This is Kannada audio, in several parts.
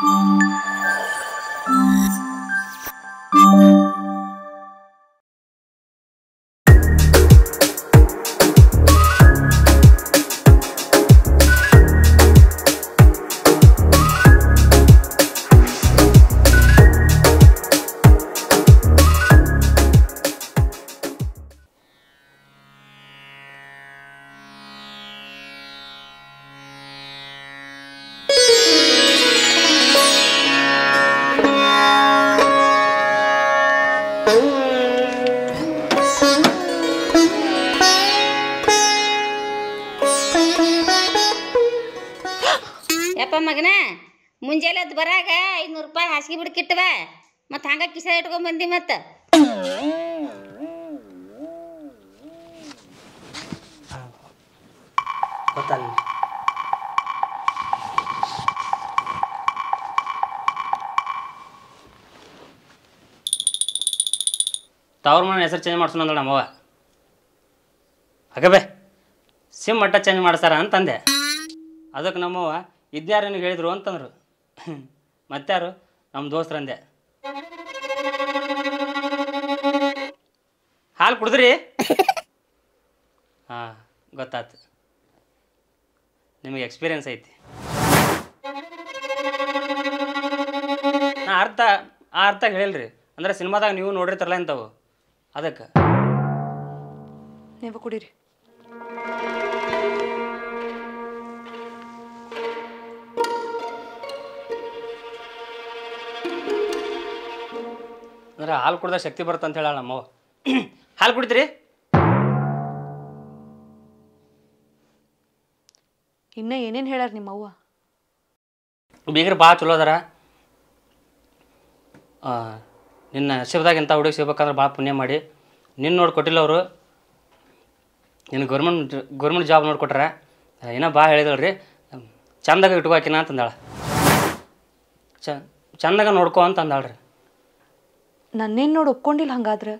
ಯಪ್ಪ ಮಗನ ಮುಂಜಾನೆ ಅದು ಬರಾಗ 500 ರೂಪಾಯಿ ಹಾಸಿಗೆ ಬಿಡ್ಕಿಟ್ಟವ ಮತ್ತು ಹಂಗ ಕಿಸ ಇಟ್ಕೊಂಡ್ ಬಂದಿ ಮತ್ತು ಗೊತ್ತಲ್ಲ ತವ್ರ ಮನೆ ಹೆಸರು ಚೇಂಜ್ ಮಾಡ್ಸೋಣ ಅಂದ್ರೆ ನಮ್ಮವ್ವ ಹಾಗಬೇ ಸಿಮ್ ಮಟ್ಟ ಚೇಂಜ್ ಮಾಡ್ಸಾರ ಅಂತಂದೆ. ಅದಕ್ಕೆ ನಮ್ಮವ್ವ ಇದ್ಯಾರು ನಿನಗೆ ಹೇಳಿದ್ರು ಅಂತಂದರು. ಮತ್ತಾರು ನಮ್ಮ ದೋಸ್ತರಂದೆ. ಹಾಲು ಕುಡಿದ್ರಿ? ಹಾಂ ಗೊತ್ತಾಯ್ತು, ನಿಮಗೆ ಎಕ್ಸ್ಪೀರಿಯನ್ಸ್ ಐತಿ. ನಾ ಅರ್ಥ ಹೇಳಿಲ್ರಿ, ಅಂದ್ರೆ ಸಿನಿಮಾದಾಗ ನೀವು ನೋಡಿರ್ತಾರಲ್ಲ ಇಂಥವು ಅದಕ್ಕೆ. ನೀವು ಕುಡೀರಿ. ಅಂದ್ರೆ ಹಾಲು ಕುಡ್ದಾಗ ಶಕ್ತಿ ಬರುತ್ತೆ ಅಂತ ಹೇಳ ನಮ್ಮವ್ವ. ಹಾಲು ಕುಡಿದ್ರಿ? ಇನ್ನೂ ಏನೇನು ಹೇಳ್ಯಾರ ನಿಮ್ಮವ್ವ? ಬೀಗ್ರ ಭಾಳ ಚಲೋ ಅದಾರ. ನಿನ್ನ ಶಿವದಾಗ ಇಂಥ ಹುಡುಗಿ ಸಿಗ್ಬೇಕಂದ್ರೆ ಭಾಳ ಪುಣ್ಯ ಮಾಡಿ ನಿನ್ನ ನೋಡಿ ಕೊಟ್ಟಿಲ್ಲ ಅವರು, ನಿನ್ನ ಗೌರ್ಮೆಂಟ್ ಜಾಬ್ ನೋಡಿಕೊಟ್ರ. ಏನೋ ಭಾಳ ಹೇಳಿದಳ್ರಿ, ಚಂದಾಗ ಇಟ್ಕೋಕಿನ ಅಂತಂದಾಳ. ಚಂದಾಗ ನೋಡ್ಕೊ ಅಂತ ಅಂದಾಳ್ರಿ. ನನ್ನೇನು ನೋಡಿ ಒಪ್ಕೊಂಡಿಲ್ಲ ಹಂಗಾದ್ರೆ?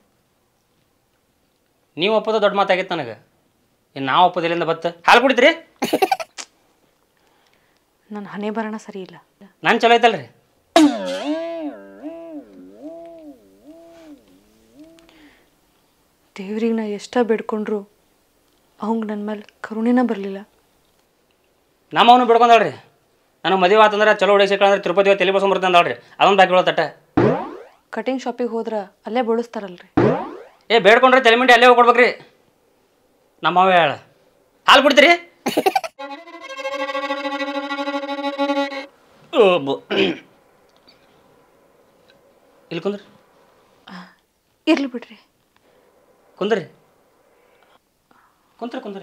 ನೀವು ಒಪ್ಪೋದು ದೊಡ್ಡ ಮಾತಾಗಿತ್ತು ನನಗೆ, ಇನ್ನು ನಾವು ಒಪ್ಪೋದಿಲ್ಲಿಂದ ಬತ್ತು. ಹಾಲು ಕುಡಿದ್ರಿ? ನನ್ನ ಹಣೆ ಬರೋಣ ಸರಿ ಇಲ್ಲ. ನಾನು ಚಲೋ ಐತಲ್ರಿ? ದೇವ್ರಿಗೆ ನಾ ಎಷ್ಟ ಬೇಡ್ಕೊಂಡ್ರು ಅವಂಗೆ ನನ್ನ ಮೇಲೆ ಕರುಣೆನ ಬರಲಿಲ್ಲ. ನಮ್ಮವನು ಬಿಡ್ಕೊಂಡಾಳ್ರಿ. ನನಗೆ ಮದುವೆ ಆತಂದ್ರೆ ಚಲೋ ಹುಡುಗಿ ಸಿಕ್ಕಂದ್ರೆ ತಿರುಪತಿ ತಲೆ ಬಸ್ಕೊಂಬರ್ತ ಅಂದಾಳ್ರಿ. ಅದೊಂದು ಬಾಕಿ ತಟ್ಟೆ. ಕಟಿಂಗ್ ಶಾಪಿಗೆ ಹೋದ್ರೆ ಅಲ್ಲೇ ಬಳಸ್ತಾರಲ್ರಿ. ಬೇಡ್ಕೊಂಡ್ರೆ ತಲೆಮಿಂಡಿ ಅಲ್ಲೇ ಹೋಗ್ಕೊಡ್ಬೇಕ್ರಿ. ನಮ್ಮವ ಹೇಳ ಹಾಲು ಬಿಡ್ತೀರಿ? ಇಲ್ಲಿ ಕುಂದ್ರಿ. ಇರ್ಲಿ ಬಿಡ್ರಿ. ಕುಂದ್ರಿ ಕುಂದ್ರಿ.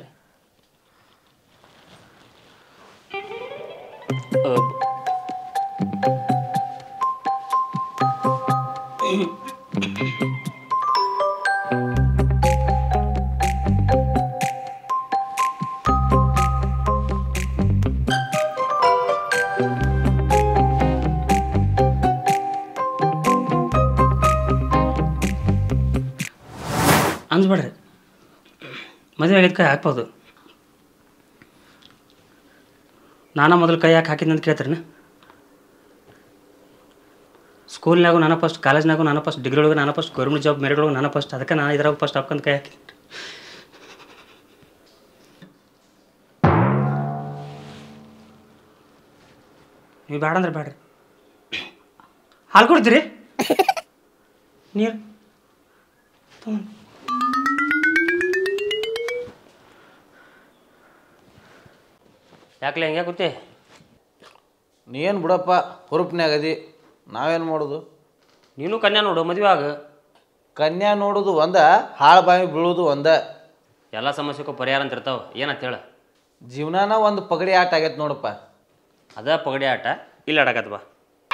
ಅಂದ್ಬೇಡ್ರಿ, ಮದುವೆ ಆಗಿದ್ದು ಕೈ ಹಾಕ್ಬೋದು. ನಾನು ಮೊದಲು ಕೈ ಹಾಕಿದ್ನಂತ ಕೇಳ್ತೀರಿ? ಸ್ಕೂಲ್ನಾಗೂ ನಾನು ಫಸ್ಟ್, ಕಾಲೇಜ್ನಾಗೂ ನಾನು ಫಸ್ಟ್, ಡಿಗ್ರಿ ಒಳಗೆ ನಾನು ಫಸ್ಟ್, ಗೌರ್ಮೆಂಟ್ ಜಾಬ್ ಮೆರಿಟ್ ಒಳಗೆ ನಾನು ಫಸ್ಟ್. ಅದಕ್ಕೆ ನಾನು ಇದ್ರಾಗ ಫಸ್ಟ್ ಹಾಕೊಂಡ್ ಕೈ ಹಾಕಿದ್ರಿ. ನೀವು ಬೇಡ ಅಂದ್ರೆ ಬೇಡ್ರಿ. ಹಾಲು ಕೊಡ್ತೀರಿ? ನೀರು ಯಾಕಲೆ ಹೆಂಗೆ ಕೂತಿ? ನೀನು ಬಿಡಪ್ಪ, ಹುರುಪ್ನ್ಯಾಗದಿ. ನಾವೇನು ಮಾಡೋದು? ನೀನು ಕನ್ಯಾ ನೋಡು, ಮದುವೆ ಆಗ. ಕನ್ಯಾ ನೋಡೋದು ಒಂದ, ಹಾಳು ಬಾವಿ ಬೀಳೋದು ಒಂದ. ಎಲ್ಲ ಸಮಸ್ಯೆಗೂ ಪರಿಹಾರ ಅಂತ ಇರ್ತಾವೆ. ಏನಂತ ಹೇಳ? ಜೀವನಾನ ಒಂದು ಪಗಡಿ ಆಟ ಆಗೈತೆ ನೋಡಪ್ಪ. ಅದ ಪಗಡಿ ಆಟ ಇಲ್ಲ ಆಡಕತ್ ಬಾ.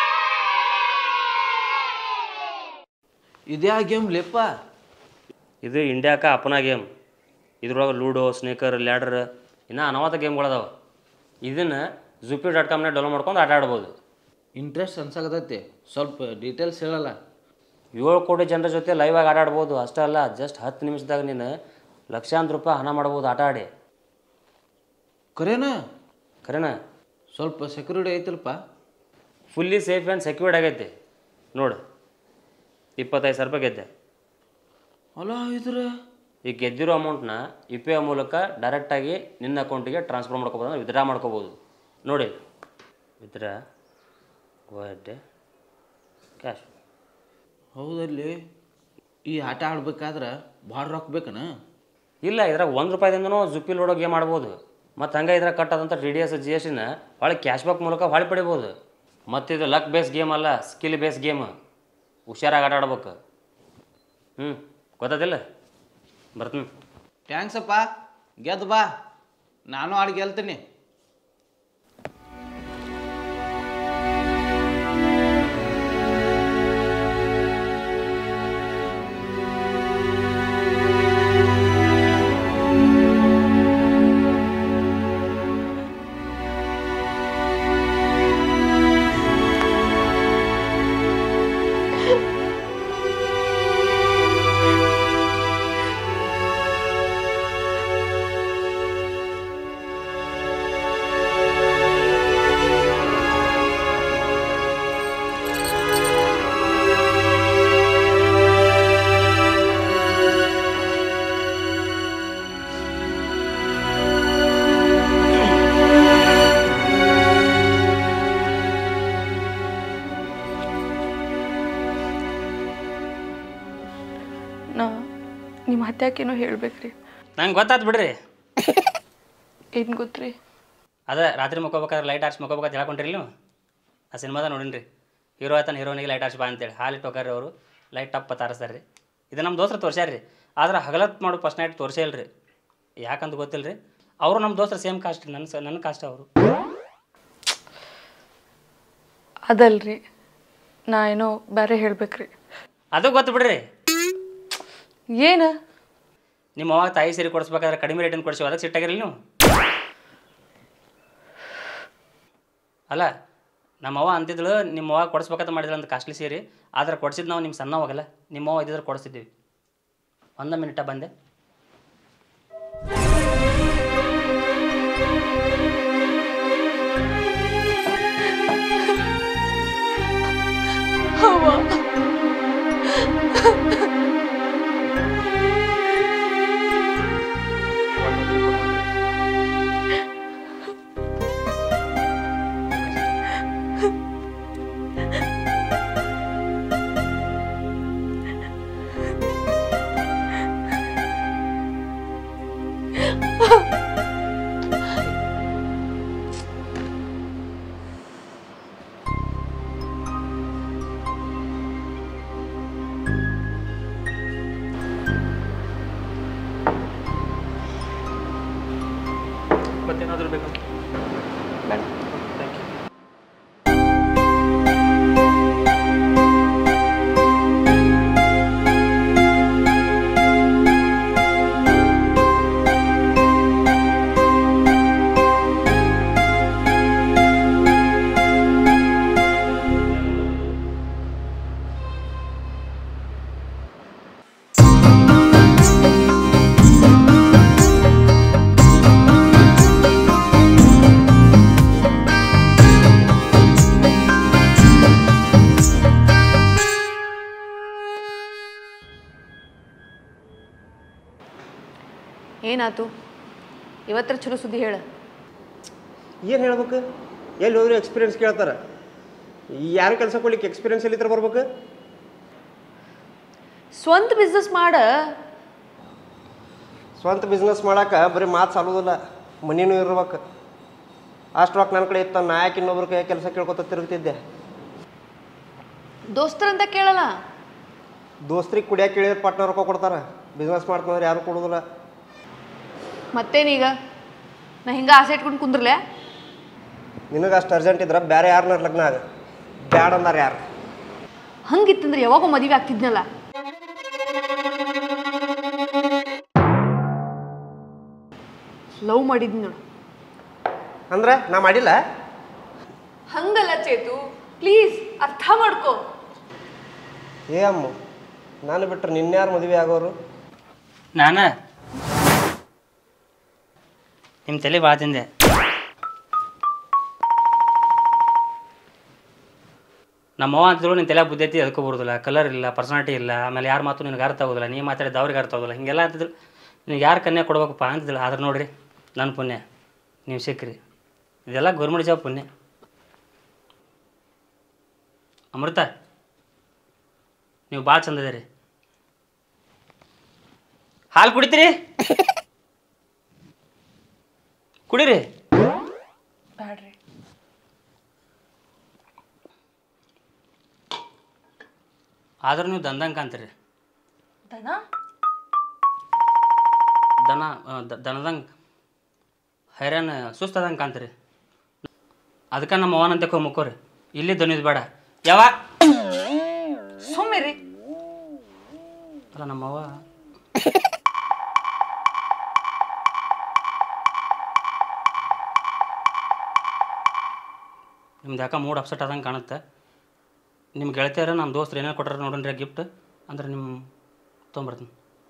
ಇದ್ಯಾ ಗೇಮ್ ಲೆಪ್ಪ? ಇದು ಇಂಡಿಯಾಕ ಅಪನಾ ಗೇಮ್. ಇದ್ರೊಳಗೆ ಲೂಡೋ, ಸ್ನೇಕರ್, ಲ್ಯಾಡರ್ ಇನ್ನೂ ಅನವಾದ ಗೇಮ್ಗಳದಾವೆ. ಇದನ್ನು ZUPI.com ಡೌನ್ಲೋಡ್ ಮಾಡ್ಕೊಂಡು ಆಟ ಆಡ್ಬೋದು. ಇಂಟ್ರೆಸ್ಟ್ ಅನ್ಸಾಕತೈತಿ, ಸ್ವಲ್ಪ ಡೀಟೇಲ್ಸ್ ಹೇಳಲ್ಲ. 7 ಕೋಟಿ ಜನರ ಜೊತೆ ಲೈವ್ ಆಗಿ ಆಟ ಆಡ್ಬೋದು. ಅಷ್ಟೇ ಅಲ್ಲ, ಜಸ್ಟ್ 10 ನಿಮಿಷದಾಗ ನೀನು ಲಕ್ಷಾಂತರ ರೂಪಾಯಿ ಹಣ ಮಾಡ್ಬೋದು ಆಟ ಆಡಿ. ಕರೇನಾ? ಕರೆನಾ? ಸ್ವಲ್ಪ ಸೆಕ್ಯೂರಿಟಿ ಐತಲ್ಪ? ಫುಲ್ಲಿ ಸೇಫ್ ಆ್ಯಂಡ್ ಸೆಕ್ಯೂರ್ಡ್ ಆಗೈತಿ ನೋಡು. 25,000 ರೂಪಾಯಿ ಗೆದ್ದೆ. ಅಲ್ಲ ಇದ್ರೆ ಈಗ ಗೆದ್ದಿರೋ ಅಮೌಂಟ್ನ UPI ಮೂಲಕ ಡೈರೆಕ್ಟಾಗಿ ನಿನ್ನ ಅಕೌಂಟಿಗೆ ಟ್ರಾನ್ಸ್ಫರ್ ಮಾಡ್ಕೋಬೋದು, ಅಂದರೆ ವಿತ್ಡ್ರಾ ಮಾಡ್ಕೋಬೋದು. ನೋಡಿ ವಿತ್ಡ್ರಾ ಗೋಡೆ ಕ್ಯಾಶ್. ಹೌದಲ್ಲಿ ಈ ಆಟ ಆಡ್ಬೇಕಾದ್ರೆ ಭಾಳ ರೊಕ್ಕ ಬೇಕನ? ಇಲ್ಲ, ಇದ್ರಾಗ ₹1 ಜುಪ್ಪಿ ಲೋಡೋ ಗೇಮ್ ಆಡ್ಬೋದು. ಮತ್ತು ಹಂಗೆ ಇದ್ರಾಗ ಕಟ್ಟೋದಂಥ TDS GSTನ ಭಾಳ ಕ್ಯಾಶ್ಬ್ಯಾಕ್ ಮೂಲಕ ಭಾಳ ಪಡಿಬೋದು. ಮತ್ತು ಇದು ಲಕ್ ಬೇಸ್ ಗೇಮ್ ಅಲ್ಲ, ಸ್ಕಿಲ್ ಬೇಸ್ ಗೇಮ್. ಹುಷಾರಾಗಿ ಆಟ ಆಡ್ಬೇಕು. ಗೊತ್ತಾದಿಲ್ಲ? ಬರ್ತೀನಿ. ಥ್ಯಾಂಕ್ಸಪ್ಪ, ಗೆದ್ದು ಬಾ, ನಾನು ಆಡಿ ಗೆಲ್ತೀನಿ. ನಿಮ್ಮ ಹತ್ಯಾಕೇನೋ ಹೇಳ್ಬೇಕ್ರಿ. ನಂಗೆ ಗೊತ್ತಾಯ್ತು ಬಿಡ್ರಿ. ಏನು ಗೊತ್ತ್ರಿ? ಅದೇ ರಾತ್ರಿ ಮಕ್ಕೋಬೇಕಾದ್ರೆ ಲೈಟ್ ಆರ್ಸಿ ಮಕ್ಕೋಬೇಕಾದ್ರೆ ಹೇಳ್ಕೊಂಡ್ರಿ ನೀವು. ಆ ಸಿನಿಮಾದ ನೋಡಿನ್ರಿ, ಹೀರೋ ಆಯ್ತಾನೆ ಹೀರೋನಿಗೆ ಲೈಟ್ ಆರ್ಸಿ ಬಾ ಅಂತೇಳಿ ಹಾಲಿಟ್ಟು ಹೋಗಾರಿ ಅವರು ಲೈಟ್ ಟಪ್ ತಾರಿಸ್ತಾರೆ ರೀ. ಇದು ನಮ್ಮ ದೋಸ್ರು ತೋರ್ಸ್ಯಾರ ರೀ. ಆದ್ರೆ ಹಗಲತ್ ಮಾಡು ಫಸ್ಟ್ ನೈಟ್ ತೋರಿಸೇ ಇಲ್ರಿ. ಯಾಕಂತ ಗೊತ್ತಿಲ್ಲ ರೀ. ಅವರು ನಮ್ಮ ದೋಸ್ರು ಸೇಮ್ ಕಾಸ್ಟ್ ರೀ, ನನ್ನ ಕಾಸ್ಟ್ ಅವರು. ಅದಲ್ರಿ, ನಾ ಏನೋ ಬೇರೆ ಹೇಳ್ಬೇಕ್ರಿ. ಅದು ಗೊತ್ತು ಬಿಡ್ರಿ. ಏನು? ನಿಮ್ಮ ಅವಾಗ ತಾಯಿ ಸೀರೆ ಕೊಡಿಸ್ಬೇಕಾದ್ರೆ ಕಡಿಮೆ ರೇಟಿಂದ ಕೊಡಿಸಿ ಅದಕ್ಕೆ ಸಿಟ್ಟಾಗಿರಲಿ ನೀವು. ಅಲ್ಲ, ನಮ್ಮವ್ವ ಅಂತಿದ್ಳು ನಿಮ್ಮ ಅವಾಗ ಕೊಡಿಸ್ಬೇಕಂತ ಮಾಡಿದ್ರೆ ಅಂತ ಕಾಸ್ಟ್ಲಿ ಸೀರೆ. ಆದ್ರೆ ಕೊಡಿಸಿದ್ದು ನಾವು ನಿಮ್ಮ ಸಣ್ಣ ಹೋಗಲ್ಲ, ನಿಮ್ಮವ್ವ ಇದ್ದಿದ್ರೆ ಕೊಡಿಸ್ತಿದ್ದೀವಿ. 1 ಮಿನಿಟ ಬಂದೆ. ಮತ್ತೇನಾದರೂ ಬೇಕಾ? Thank you. ಏನಾಯ್ತು ಇವತ್ತರ ಚಲೋ ಸುದ್ದಿ ಹೇಳ. ಏನು ಹೇಳ್ಬೇಕು? ಎಲ್ಲಿ ಹೋದ್ರೆ ಎಕ್ಸ್ಪೀರಿಯನ್ಸ್ ಕೇಳ್ತಾರೆ. ಯಾರು ಕೆಲಸ ಕೊಡ್ಲಿಕ್ಕೆ ಎಕ್ಸ್ಪೀರಿಯನ್ಸ್ ಎಲ್ಲಿದ್ರೆ ಬರ್ಬೇಕು? ಸ್ವಂತ ಬಿಸ್ನೆಸ್ ಮಾಡ. ಸ್ವಂತ ಬಿಸ್ನೆಸ್ ಮಾಡೋಕೆ ಬರೀ ಮಾತು ಸಾಲೋದಿಲ್ಲ, ಮನಿನೂ ಇರ್ಬೇಕು. ಅಷ್ಟು ರೊಕ್ಕ ನನ್ನ ಕಡೆ ಇತ್ತು, ನಾ ಯಾಕೆ ಇನ್ನೊಬ್ರ ಕೈ ಕೆಲಸ ಕೇಳ್ಕೊತ ತಿರುಗ್ತಿದ್ದೆ. ದೋಸ್ತರಂತ ಕೇಳಲ್ಲ. ದೋಸ್ತ್ರಿಗೆ ಕುಡಿಯೋಕೆ ಕೇಳಿದ್ರೆ ಪಟ್ನ ರೊಕ್ಕ ಕೊಡ್ತಾರೆ. ಬಿಸ್ನೆಸ್ ಮಾಡ್ತಂದ್ರೆ ಯಾರು ಕೊಡೋದಿಲ್ಲ. ಮತ್ತೇನೀಗ ನಾ ಹಿಂಗೆ ಆಸೆ ಇಟ್ಕೊಂಡು ಕುಂದ್ರಲೆ? ನಿನಗೆ ಅಷ್ಟು ಅರ್ಜೆಂಟ್ ಇದ್ರೆ ಬೇರೆ ಯಾರನ್ನ ಲಗ್ನ ಆಗ ಬ್ಯಾಡ ಅಂದಾರ ಯಾರು? ಹಂಗಿತ್ತಂದ್ರೆ ಯಾವಾಗೋ ಮದುವೆ ಆಗ್ತಿದ್ನಲ್ಲ. ಲವ್ ಮಾಡಿದ್ನಿ ನೋಡು. ಅಂದ್ರೆ ನಾ ಮಾಡಿಲ್ಲ. ಹಂಗಲ್ಲ ಚೇತು, ಪ್ಲೀಸ್ ಅರ್ಥ ಮಾಡ್ಕೋ. ಏ ಅಮ್ಮ, ನಾನು ಬಿಟ್ಟರೆ ನಿನ್ಯಾರು ಮದುವೆ ಆಗೋರು? ನಾನು ನಿಮ್ಮ ತಲೆ ಭಾಳ ತಿಂದೆ. ನಮ್ಮವ್ವ ಅಂತಿದ್ರು ನಿನ್ನ ತಲೆ ಬುದ್ಧಿ ಐತಿ ಅದಕ್ಕೂ ಬರೋದಿಲ್ಲ, ಕಲರ್ ಇಲ್ಲ, ಪರ್ಸನಾಲಿಟಿ ಇಲ್ಲ, ಆಮೇಲೆ ಯಾರು ಮಾತು ನಿನಗೆ ಅರ್ಥ ಆಗೋದಿಲ್ಲ, ನೀ ಮಾತಾಡಿದ ಅವ್ರಿಗೆ ಅರ್ಥ ಆಗೋದಿಲ್ಲ, ಹಿಂಗೆಲ್ಲ ಅಂತಿದ್ರು. ನಿನಗೆ ಯಾರು ಕನ್ಯಾ ಕೊಡ್ಬೇಕಪ್ಪ ಅಂತಿದ್ದಿಲ್ಲ. ಆದ್ರೆ ನೋಡಿರಿ ನನ್ನ ಪುಣ್ಯ ನೀವು ಸಿಕ್ಕ್ರಿ. ಇದೆಲ್ಲ ಗೌರ್ಮೆಂಟ್ ಜಾಬ್ ಪುಣ್ಯ. ಅಮೃತ ನೀವು ಭಾಳ ಚಂದ ಇದೀರಿ. ಹಾಲು ಕುಡಿತೀರಿ? ಕುಡೀರಿ. ಬ್ಯಾಡ್ರಿ. ಆದ್ರೆ ನೀವು ದಂದಂಗೆ ಕಾಣ್ತೀರಿ. ದನದಂಗೆ ಹೈರಾಣ ಸುಸ್ತದಂಗೆ ಕಾಣ್ತೀರಿ. ಅದಕ್ಕೆ ನಮ್ಮ ಅವನಂತೆ ಮುಕ್ಕೋರಿ. ಇಲ್ಲಿ ದನಿದ್ ಬೇಡ. ಯಾವ ಸುಮ್ಮಿರಿ. ಅಲ್ಲ ನಮ್ಮವ್ವ ನಿಮ್ದು ಯಾಕೆ ಮೂಡ್ ಅಪ್ಸೆಟ್ ಆದಂಗೆ ಕಾಣುತ್ತೆ. ನಿಮ್ಮ ಗೆಳತಿಯರ ನಮ್ಮ ದೋಸ್ತರು ಏನೇನು ಕೊಟ್ಟಾರ ನೋಡ್ರಿ ಗಿಫ್ಟ್ ಅಂದ್ರೆ ನಿಮ್ಮ ತೊಗೊಂಬರ್ತೀನಿ.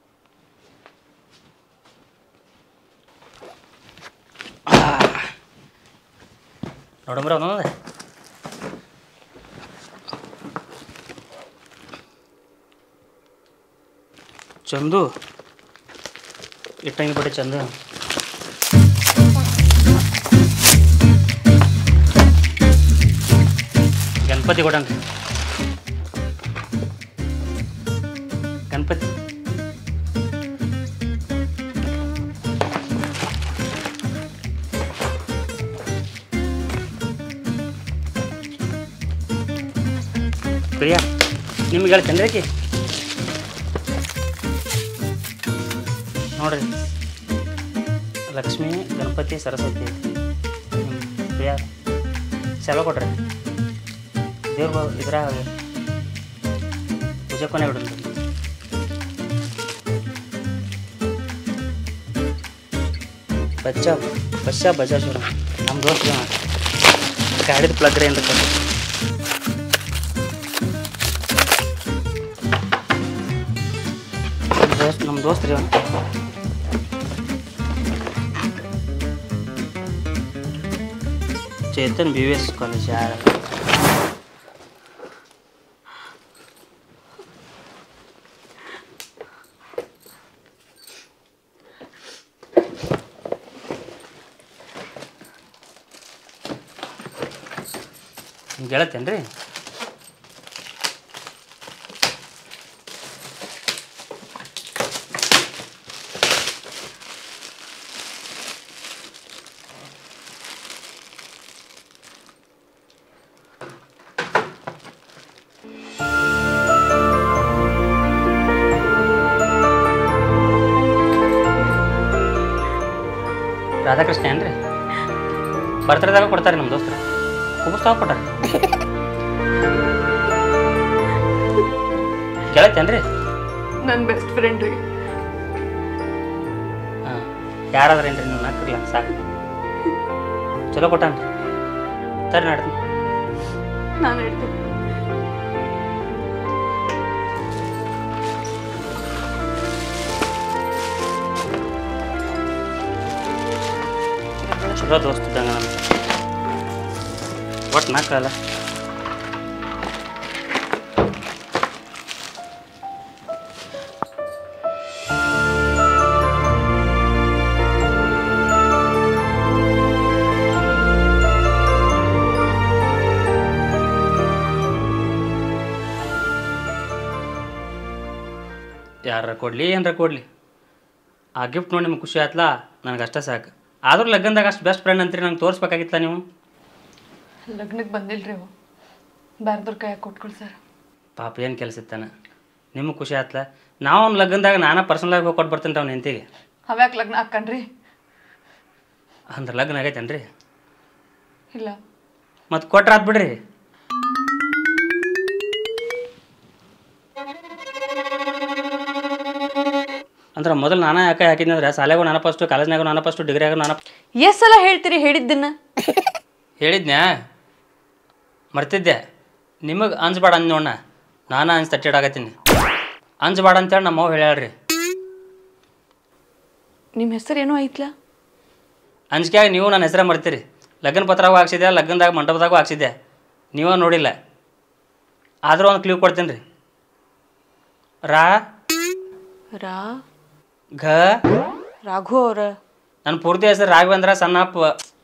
ನೋಡಂಬ್ರಿ ಅವನದ ಚಂದು ಇಟ್ಟಂಗಿ ಬಿಡಿ. ಚಂದು ಗಣಪತಿ ಕೊಡನ್ರಿ. ಗಣಪತಿ ಪ್ರಿಯಾ ನಿಮ್ಗೆ ಹೇಳ್ತೇನೆ ರೀ ನೋಡ್ರಿ. ಲಕ್ಷ್ಮೀ, ಗಣಪತಿ, ಸರಸ್ವತಿ ಪ್ರಿಯಾ ಸೆಲವು ಕೊಟ್ರಿ. ದೇವ್ರ ಇದ್ರಾಗ ಪೂಜೆ ಕೊನೆ ಬಿಡ್ರಿ. ಬಚ್ಚ ಬಜಾಜ್ ನಮ್ಮ ದೋಸ್ತ ಗಾಡಿದ ಪ್ಲಗ್ ರೀ ಅಂತ ನಮ್ಮ ದೋಸ್ತ್ ರೀ ಚೇತನ್ BVS ಕಾಲೇಜ್. ಯಾರು ಗೆಳತ್ತೇನ್ರಿ? ರಾಧಾಕೃಷ್ಣ ಏನ್ರಿ? ಬರ್ತಡೇದಾಗ ಕೊಡ್ತಾರೆ ನಮ್ಮ ದೋಸ್ತರು. ಕುಬಸ್ತಾವ ಕೊಟ್ಟಾರ. ಗೆಳತ್ತೇನ್ರಿ? ನನ್ನ ಬೆಸ್ಟ್ ಫ್ರೆಂಡ್ ರೀ. ಹಾಂ ಯಾರಾದ್ರೇನ್ರಿ ನೀವು ನಾಲ್ಕರಿಲ್ಲ ಸಾಕು. ಚಲೋ ಕೊಟ್ಟಾನ್ರಿ. ತರಿ ನಾಡ್ತೀನಿ. ನಾನು ಹೇಳ್ತೀನಿ. ಚಲೋ ದೋಸ್ತ ಇದ್ದಂಗ ನಮ್ಗೆ. ಒಟ್ಟು ನಾಲ್ಕಲ್ಲ. ಯಾರ ಕೊಡಲಿ ಏನರ ಕೊಡಲಿ, ಆ ಗಿಫ್ಟ್ ನೋಡಿ ನಿಮ್ಗೆ ಖುಷಿ ಆಯ್ತಲ್ಲ, ನನಗೆ ಅಷ್ಟೇ ಸಾಕು. ಆದರೂ ಲಗ್ನದಾಗ ಅಷ್ಟು ಬೆಸ್ಟ್ ಫ್ರೆಂಡ್ ಅಂತೀರಿ, ನಂಗೆ ತೋರಿಸ್ಬೇಕಾಗಿತ್ತ ನೀವು? ಲಗ್ನಕ್ಕೆ ಬಂದಿಲ್ರಿ ಅವು, ಬ್ಯಾರ್ದವ್ರ ಕೈಯಾಗ ಕೊಟ್ಕೊಳ್ ಸರ್. ಪಾಪ ಏನು ಕೆಲಸ ಇತ್ತಾನ, ನಿಮಗೆ ಖುಷಿ ಆಯ್ತಲ್ಲ. ನಾವು ಅವ್ನ ಲಗ್ನದಾಗ ನಾನು ಪರ್ಸನಲಾಗಿ ಹೋಗಿ ಕೊಟ್ಟು ಬರ್ತೀನಿ ರೀ ಅವ್ನ ಹೆಂಡತಿಗೆ. ಅವ್ಯಾಕೆ ಲಗ್ನ ಹಾಕಣ್ರಿ? ಅಂದ್ರೆ ಲಗ್ನ ಆಗೈತೇನ್ರಿ? ಇಲ್ಲ. ಮತ್ತು ಕೊಟ್ರೆ ಆತ್ ಬಿಡ್ರಿ. ಅಂದ್ರೆ ಮೊದಲು ನಾನೇ ಯಾಕೆ ಹಾಕಿದ್ನಂದ್ರೆ ಶಾಲೆಗೂ ನಾನು ಫಸ್ಟು, ಕಾಲೇಜ್ನಾಗೂ ನಾನು ಫಸ್ಟು, ಡಿಗ್ರಿಯಾಗೂ ನಾನು. ಎಷ್ಟು ಸಲ ಹೇಳ್ತೀರಿ ಹೇಳಿದ್ದನ್ನ? ಹೇಳಿದ್ನ್ಯಾ ಮರ್ತಿದ್ದೆ. ನಿಮಗೆ ಅಂಜಬೇಡ ಅಂದ್ ನೋಡ, ನಾನು ಅಂಜ್ ತಟ್ಟಿಡಾಕತ್ತೀನಿ. ಅಂಜಬೇಡ ಅಂತೇಳಿ ನಮ್ಮ ಅವ್ವ ಹೇಳ್ಯಾಳ್ರಿ. ನಿಮ್ಮ ಹೆಸರು ಏನೋ ಐತ್ಲ? ಅಂಜಿಕೆಯಾಗಿ ನೀವು ನನ್ನ ಹೆಸರೇ ಮರ್ತೀರಿ. ಲಗ್ನ ಪತ್ರಗೂ ಹಾಕ್ಸಿದ್ದೆ, ಲಗ್ನದಾಗ ಮಂಟಪದಾಗೂ ಹಾಕ್ಸಿದ್ದೆ, ನೀವೇ ನೋಡಿಲ್ಲ. ಆದರೂ ಒಂದು ಕ್ಲೀವ್ ಕೊಡ್ತೀನಿ ರೀ. ರಾ ರಾ ಘ ರಾಘು ಅವ್ರ. ನನ್ನ ಪೂರ್ತಿ ಹೆಸರು ರಾಘವೇಂದ್ರ ಸಣ್ಣಪ್ಪ.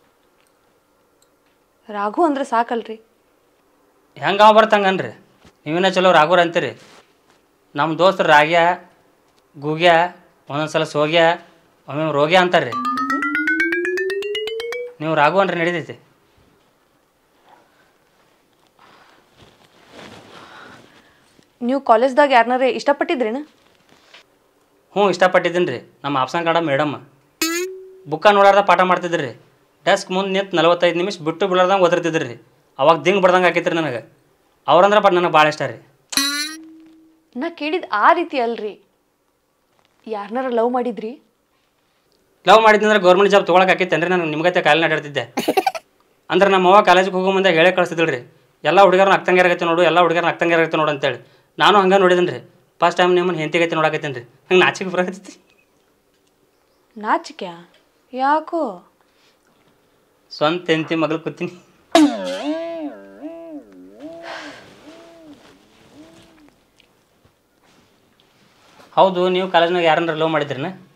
ರಾಘು ಅಂದ್ರೆ ಸಾಕಲ್ರಿ. ಹೆಂಗೆ ಅವ ಬರ್ತಂಗನ್ರಿ, ನೀವೇನ ಚಲೋ ರಾಘುರ ಅಂತೀರಿ. ನಮ್ಮ ದೋಸ್ತರು ರಾಗ್ಯ ಗೂಗ್ಯ ಒಂದೊಂದು ಸಲ ಸೋಗ್ಯ ಒಮ್ಮೆ ರೋಗ್ಯ ಅಂತಾರೆ ರೀ. ನೀವು ರಾಘು ಅಂದ್ರೆ ನಡೀತೈತಿ. ನೀವು ಕಾಲೇಜ್ದಾಗ ಯಾರನ್ನಾರೇ ಇಷ್ಟಪಟ್ಟಿದ್ರೇನ? ಹ್ಞೂ ಇಷ್ಟಪಟ್ಟಿದ್ದೀನಿ ರೀ. ನಮ್ಮ ಆಪ್ಷನ್ ಕನ್ನಡ ಮೇಡಮ್ ಬುಕ್ಕ ನೋಡಾರ್ದ ಪಾಠ ಮಾಡ್ತಿದ್ರಿ ರೀ. ಡೆಸ್ಕ್ ಮುಂದೆ ನಿಂತು 45 ನಿಮಿಷ ಬಿಟ್ಟು ಬಿಡೋದಂಗೆ ಓದಿರ್ತಿದ್ರಿ ರೀ. ಅವಾಗ ದಿಂಗ್ ಬಡ್ದಂಗೆ ಆಕೈತ್ರಿ ನನಗೆ. ಅವ್ರಂದ್ರೆ ನನಗೆ ಭಾಳ ಇಷ್ಟ ರೀ. ನಾ ಕೇಳಿದ ಆ ರೀತಿ ಅಲ್ರಿ. ಯಾರನ್ನಾರ ಲವ್ ಮಾಡಿದ್ರಿ? ಲವ್ ಮಾಡಿದ್ದಂದ್ರೆ ಗೌರ್ಮೆಂಟ್ ಜಾಬ್ ತೊಗೊಳಕ್ಕೆ ಆಕೈತೆ ಅಂದ್ರೆ ನಾನು ನಿಮ್ಗತ್ತೆ ಕಾಲಿನ ಅಡ್ಡಾಡ್ತಿದ್ದೆ. ಅಂದ್ರೆ ನಮ್ಮ ಅವ್ವ ಕಾಲೇಜಿಗೆ ಹೋಗೋ ಮುಂದೆ ಹೇಳೇ ಕಳಿಸ್ತಿದ್ಳು ರೀ, ಎಲ್ಲ ಹುಡುಗರನ್ನ ಅಕ್ತಂಗಿರಾಗತ್ತೆ ನೋಡು, ಎಲ್ಲ ಹುಡುಗರನ್ನ ಅಕ್ತಂಗಿರಾಗತ್ತೆ ನೋಡು ಅಂತೇಳಿ. ನಾನು ಹಂಗೆ ನೋಡಿದ್ದೀನಿ ರೀ. ಫಸ್ಟ್ ಟೈಮ್ ನಿಮ್ಮನ್ನು ಹೆಂಡತಿಗೈತೆ ನೋಡಾಕತ್ತೀನಿ ರೀ. ಹಂಗೆ ನಾಚಿಕೆ ಬರಾಕತ್ತೈತಿ. ನಾಚಿಕೆ ಯಾಕೋ? ಸ್ವಂತ ಹೆಂಡತಿ ಮಗಳು ಕೂತೀನಿ. ಹೌದು, ನೀವು ಕಾಲೇಜ್ನಾಗ ಯಾರನ್ನ ಲವ್ ಮಾಡಿದ್ರನ?